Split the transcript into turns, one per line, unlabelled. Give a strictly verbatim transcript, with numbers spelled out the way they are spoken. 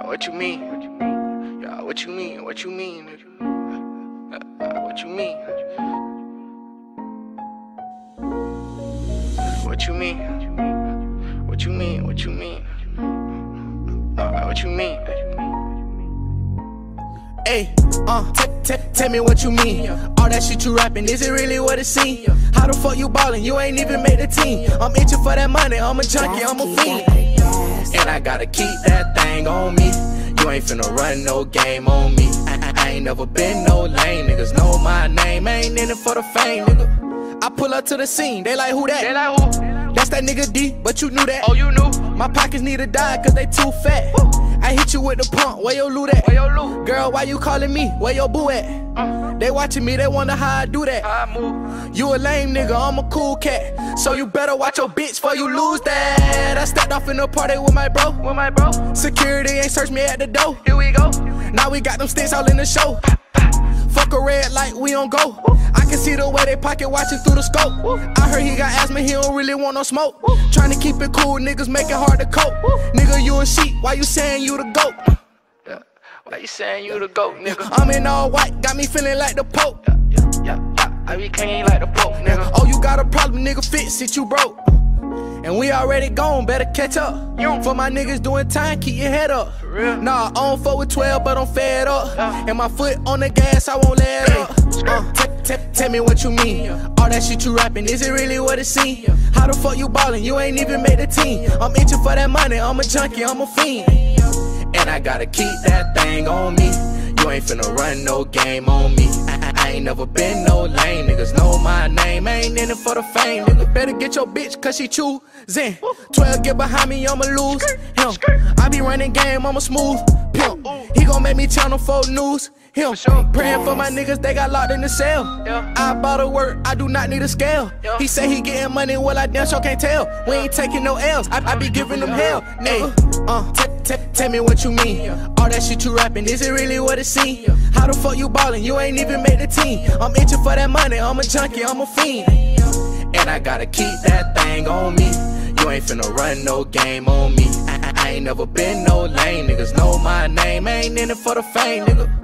what you mean? Yeah, what you mean? What you mean, nigga? Uh, uh, what you mean? What you mean? What you mean? What you mean? Uh, what you mean?
Hey, uh, tell me what you mean. All that shit you rapping, is it really what it seems? How the fuck you ballin'? You ain't even made the team. I'm itching for that money, I'm a junkie, I'm a fiend. And I gotta keep that thing on me. You ain't finna run no game on me. I, I, I ain't never been no lame. Niggas know my name, I ain't in it for the fame, nigga. I pull up to the scene, they like who that?
They like who?
That's that nigga D, but you knew that.
Oh, you knew?
My pockets need to die cause they too fat. Woo. I hit you with the pump, where your loot at?
Where your loot?
Girl, why you calling me? Where your boo at?
Uh,
they watching me, they wonder how I do that.
how I move.
You a lame nigga, I'm a cool cat. So you better watch your bitch before you lose that. I stepped off in the party with my bro.
With my bro.
Security ain't searched me at the door.
Here we go.
Now we got them sticks all in the show. Fuck a red light, we on go. I can see the way they pocket watching through the scope. I heard he got asthma, he don't really want no smoke. Trying to keep it cool, niggas make it hard to cope. Nigga, you a sheep, why you saying you the goat?
Yeah. Why you saying you the goat, nigga?
I'm in all white, got me feeling like the Pope.
Yeah, yeah, yeah. I be clean like the Pope, nigga.
Oh, you got a problem, nigga, fix it, you broke. And we already gone, better catch up. For my niggas doing time, keep your head up. Nah, I don't fuck with twelve, but I'm fed up. And my foot on the gas, I won't let it up. Uh, tell me what you mean. All that shit you rapping, is it really what it seems? How the fuck you ballin'? You ain't even made the team. I'm itching for that money, I'm a junkie, I'm a fiend. And I gotta keep that thing on me. You ain't finna run no game on me. I, I, I ain't never been no lame. Niggas know my name, I ain't in it for the fame. Nigga, better get your bitch cause she choosing. twelve get behind me, I'ma lose him. I be running game, I'm a smooth pimp. He gon' make me channel four news him. Praying for my niggas, they got locked in the cell. I bought a work, I do not need a scale. He say he getting money, well I damn sure can't tell. We ain't taking no L's, I, I be giving them hell. Nigga, uh, tell me what you mean. All that shit you rapping, is it really what it seems? How the fuck you ballin'? You ain't even made the team. I'm itching for that money, I'm a junkie, I'm a fiend. And I gotta keep that thing on me. You ain't finna run no game on me. I, I, I ain't never been no lame. Niggas know my name, I ain't in it for the fame, nigga.